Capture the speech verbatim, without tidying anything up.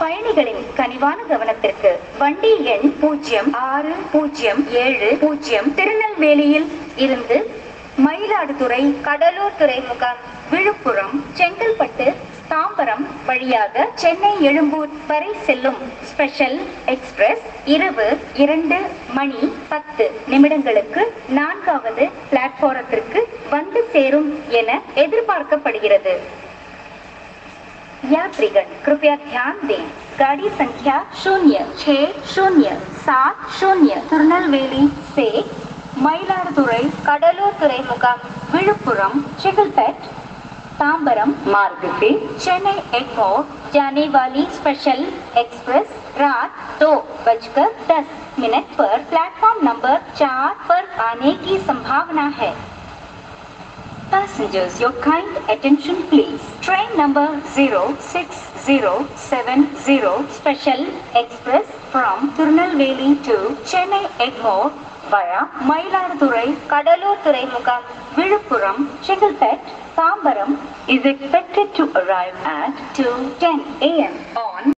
பயணிகளின் கனிவான கவனத்திற்கு வண்டி எண் பூஜ்ஜியம் ஆறு பூஜ்ஜியம் ஏழு பூஜ்ஜியம் திருநெல்வேலியில் இருந்து மயிலாடுதுறை, கடலூர் துறைமுகம், விழுப்புரம், செங்கல்பட்டு, தாம்பரம் வழியாக சென்னை எழும்பூர் வரை செல்லும் ஸ்பெஷல் எக்ஸ்பிரஸ் இரவு இரண்டு மணி பத்து நிமிடங்களுக்கு நான்காவது பிளாட்பாரத்திற்கு வந்து சேரும் என எதிர்பார்க்கப்படுகிறது. यात्रीगण कृपया ध्यान दें, गाड़ी संख्या शून्य छः शून्य सात शून्य திருநெல்வேலி से मयिलादुरै, கடலூர் துறைமுகம், விழுப்புரம், செங்கல்பட்டு, तांबरम मार्ग से चेन्नई एगमोर जाने वाली स्पेशल एक्सप्रेस रात दो बजकर दस मिनट पर प्लेटफॉर्म नंबर चार पर आने की संभावना है. Passengers, your kind attention please. Train number zero six zero seven zero Special Express from Tirunelveli to Chennai Egmore via Mayiladuthurai, Kadalur Thuraimugam, Viluppuram, Chengalpattu, Tambaram is expected to arrive at two ten a m on